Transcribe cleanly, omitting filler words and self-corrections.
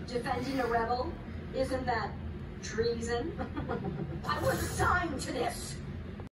Defending a rebel? Isn't that treason? I was assigned to this.